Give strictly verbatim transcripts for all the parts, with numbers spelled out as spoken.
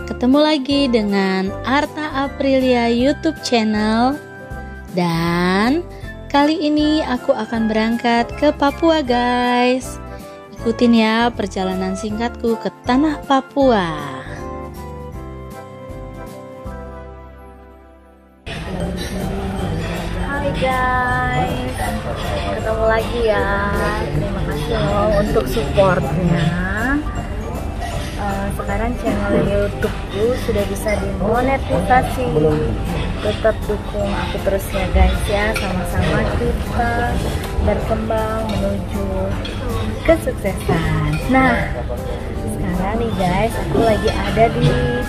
ketemu lagi dengan Arta Aprilia YouTube channel. Dan kali ini aku akan berangkat ke Papua guys. Ikutin ya perjalanan singkatku ke tanah Papua. Hai guys, ketemu lagi ya. Terima kasih loh untuk supportnya. Uh, sekarang channel YouTubeku sudah bisa dimonetisasi. Tetap dukung aku terus ya guys ya. Sama-sama kita berkembang menuju kesuksesan. Nah, sekarang nih guys, aku lagi ada di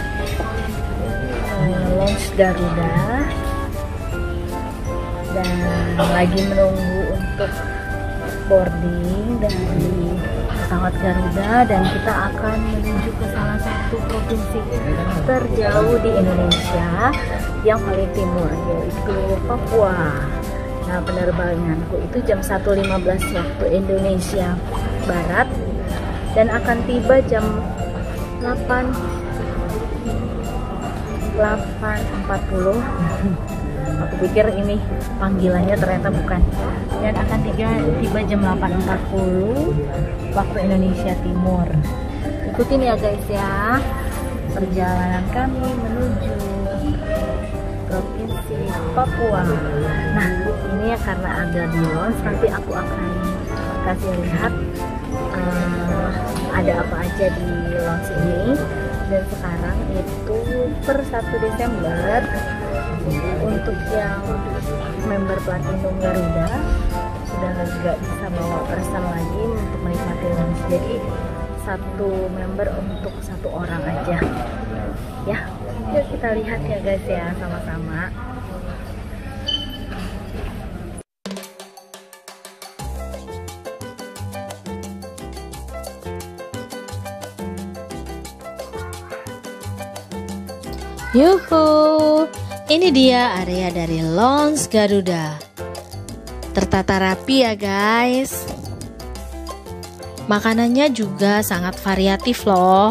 uh, launch Garuda dan lagi menunggu untuk boarding dari pesawat Garuda, dan kita akan menuju ke salah satu provinsi terjauh di Indonesia yang paling timur, yaitu Papua. Nah, penerbanganku itu jam satu lima belas waktu Indonesia Barat dan akan tiba jam delapan empat puluh. Aku pikir ini panggilannya, ternyata bukan. Dan akan tiba, tiba jam delapan empat puluh waktu Indonesia Timur. Ikutin ya guys ya perjalanan kami menuju provinsi Papua. Nah, ini ya karena ada di launch, nanti aku akan kasih lihat uh, ada apa aja di launch ini. Dan sekarang itu per satu Desember untuk yang member Platinum Garuda sudah nggak bisa bawa person lagi untuk menikmati launch. Jadi satu member untuk satu orang aja ya. Yuk kita lihat ya guys ya sama-sama. Yuhu, ini dia area dari launch Garuda. Tertata rapi ya guys. Makanannya juga sangat variatif loh.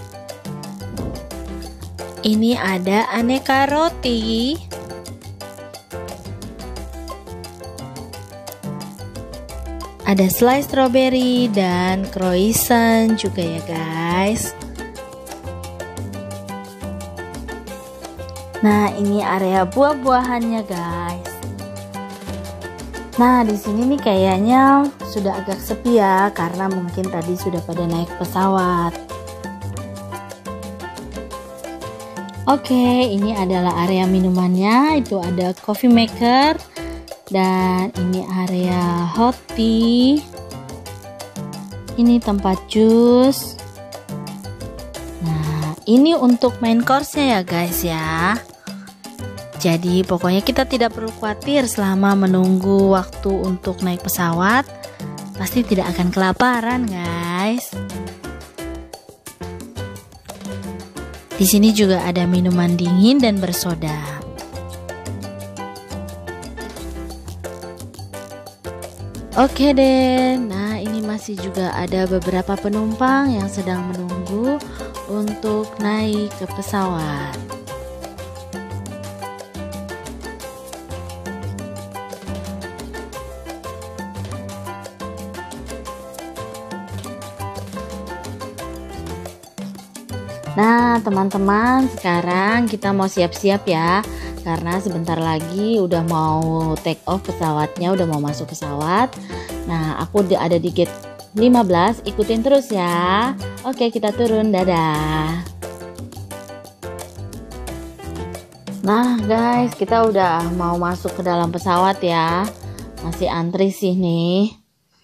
Ini ada aneka roti, ada slice strawberry dan croissant juga ya guys. Nah, ini area buah-buahannya guys. Nah, di sini nih kayaknya sudah agak sepi ya, karena mungkin tadi sudah pada naik pesawat. Oke, ini adalah area minumannya. Itu ada coffee maker, dan ini area hot tea. Ini tempat jus. Nah, ini untuk main course-nya ya guys ya. Jadi pokoknya kita tidak perlu khawatir selama menunggu waktu untuk naik pesawat. Pasti tidak akan kelaparan guys. Di sini juga ada minuman dingin dan bersoda. Oke deh, nah ini masih juga ada beberapa penumpang yang sedang menunggu untuk naik ke pesawat. Nah teman-teman, sekarang kita mau siap-siap ya, karena sebentar lagi udah mau take off pesawatnya, udah mau masuk pesawat. Nah, aku udah ada di gate lima belas, ikutin terus ya. Oke, kita turun, dadah. Nah guys, kita udah mau masuk ke dalam pesawat ya. Masih antri sih nih.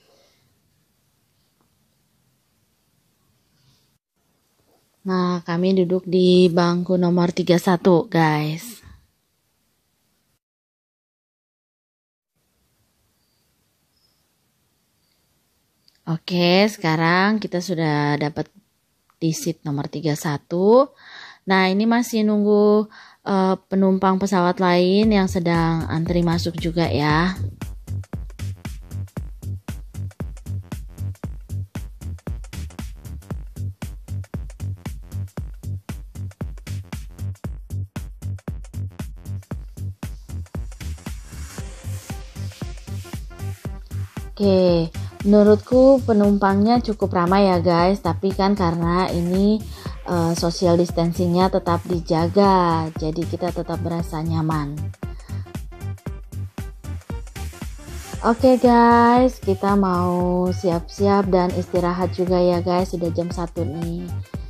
Nah, kami duduk di bangku nomor tiga puluh satu guys. Oke, sekarang kita sudah dapat di seat nomor tiga puluh satu. Nah, ini masih nunggu uh, penumpang pesawat lain yang sedang antri masuk juga ya. Oke, menurutku penumpangnya cukup ramai ya guys, tapi kan karena ini uh, social distancingnya tetap dijaga, jadi kita tetap berasa nyaman. Oke guys, kita mau siap-siap dan istirahat juga ya guys, sudah jam satu nih.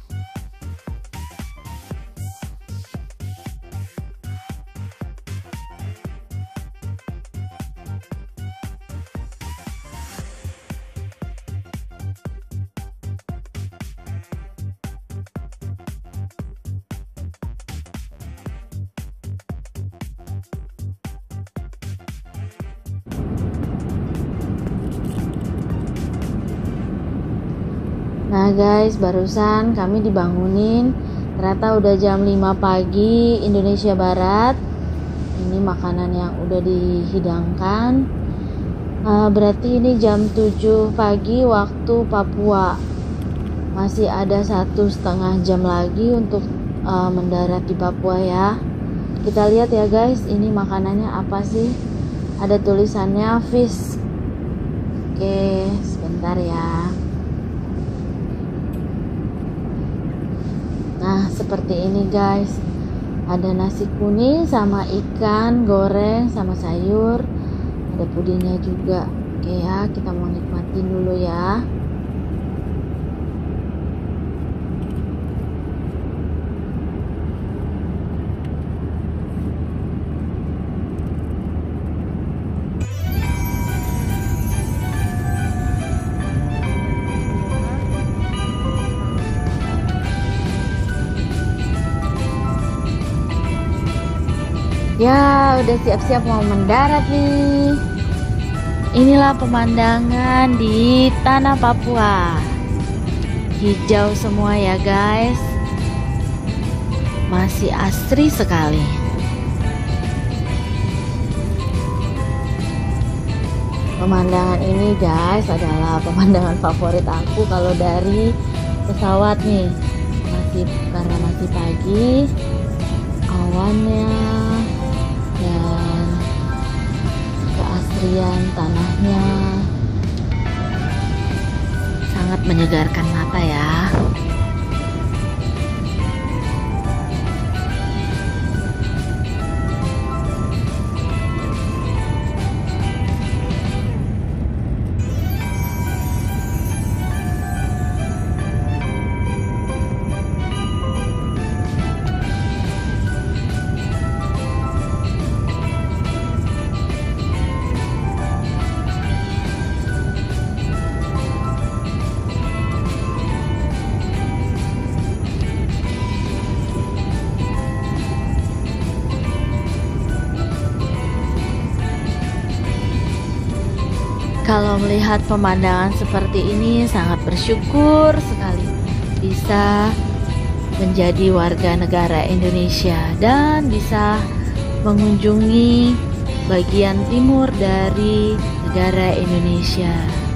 Nah guys, barusan kami dibangunin, ternyata udah jam lima pagi Indonesia Barat. Ini makanan yang udah dihidangkan. Nah, berarti ini jam tujuh pagi waktu Papua. Masih ada satu setengah jam lagi untuk uh, mendarat di Papua ya. Kita lihat ya guys, ini makanannya apa sih? Ada tulisannya fish. Oke, sebentar ya. Nah, seperti ini guys. Ada nasi kuning sama ikan goreng sama sayur. Ada pudingnya juga. Oke ya, kita mau nikmatin dulu ya. Ya, udah siap-siap mau mendarat nih. Inilah pemandangan di tanah Papua. Hijau semua ya guys. Masih asri sekali. Pemandangan ini guys adalah pemandangan favorit aku kalau dari pesawat nih. Masih karena masih pagi, awannya dan keasrian tanahnya sangat menyegarkan mata ya. Kalau melihat pemandangan seperti ini sangat bersyukur sekali bisa menjadi warga negara Indonesia dan bisa mengunjungi bagian timur dari negara Indonesia.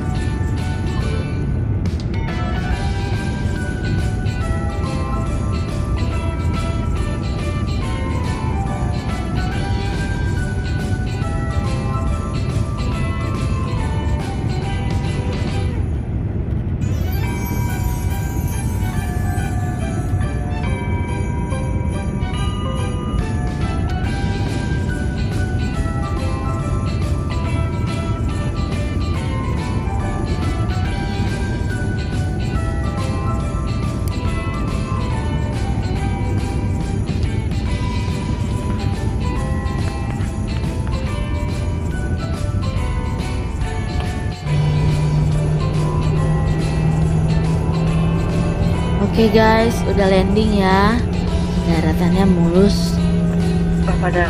Oke guys, udah landing ya. Daratannya mulus. Oke,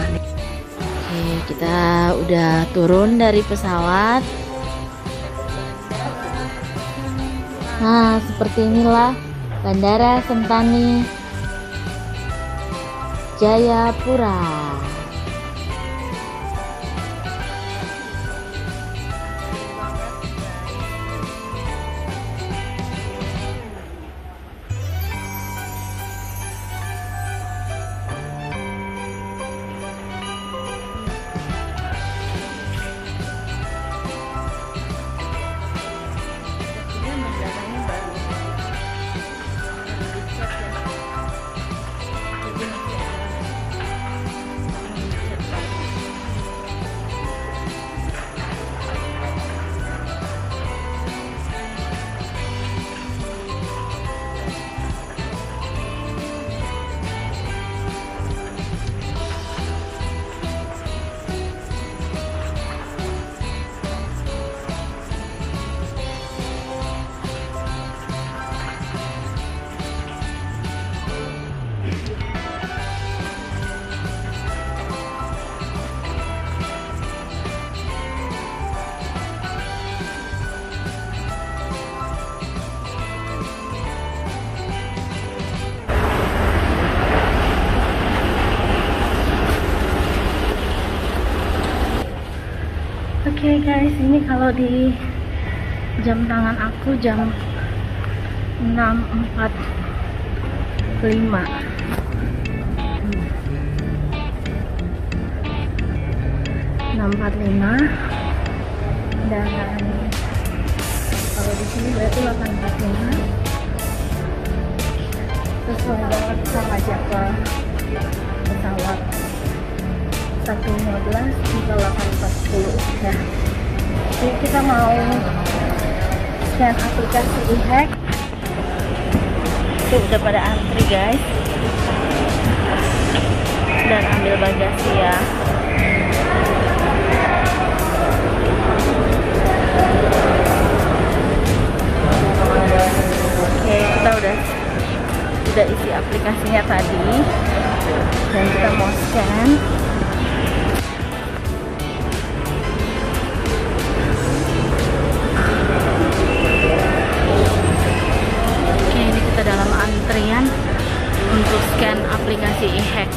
kita udah turun dari pesawat. Nah, seperti inilah Bandara Sentani Jayapura. Oke guys, ini kalau di jam tangan aku jam enam empat puluh lima. enam empat puluh lima dan kalau di sini berarti delapan empat puluh lima. Sesuai banget sama jadwal pesawat satu lima belas hingga delapan empat puluh ya. Jadi kita mau scan aplikasi e-hack. Tuh udah pada antri guys, dan ambil bagasi ya. Oke, kita udah udah isi aplikasinya tadi dan kita mau scan. Oke, ini kita dalam antrian untuk scan aplikasi e-hack.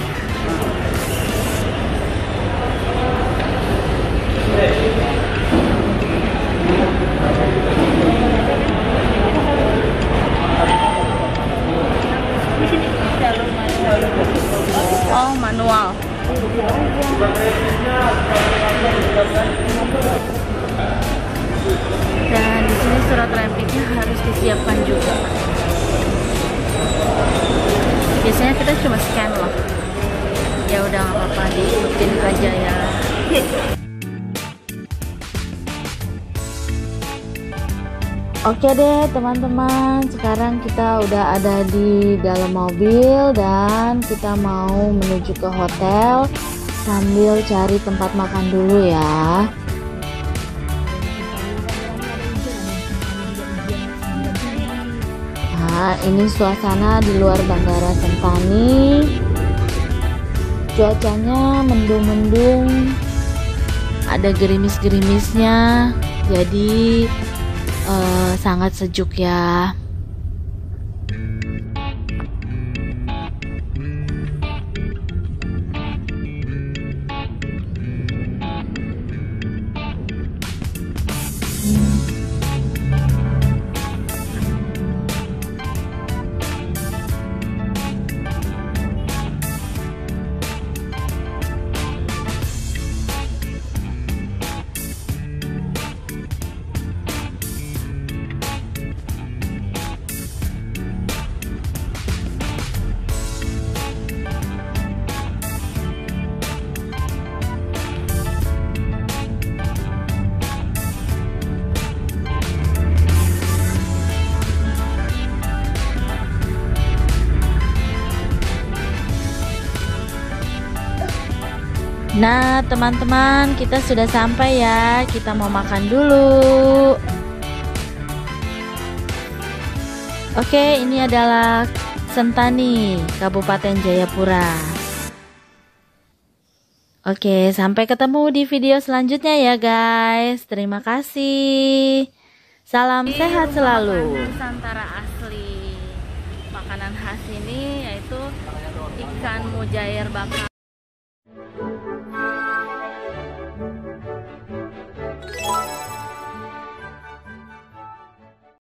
Oh, manual. Dan di sini surat rapidnya harus disiapkan juga. Biasanya kita cuma scan loh. Ya udah nggak apa-apa, diikutin aja ya. Oke deh teman-teman, sekarang kita udah ada di dalam mobil dan kita mau menuju ke hotel sambil cari tempat makan dulu ya. Nah, ini suasana di luar Bandara Sentani. Cuacanya mendung-mendung, ada gerimis-gerimisnya, jadi Uh, sangat sejuk ya. Nah teman-teman, kita sudah sampai ya. Kita mau makan dulu. Oke, ini adalah Sentani, Kabupaten Jayapura. Oke, sampai ketemu di video selanjutnya ya guys. Terima kasih. Salam sehat selalu. Nusantara asli. Makanan khas ini yaitu ikan mujair bakar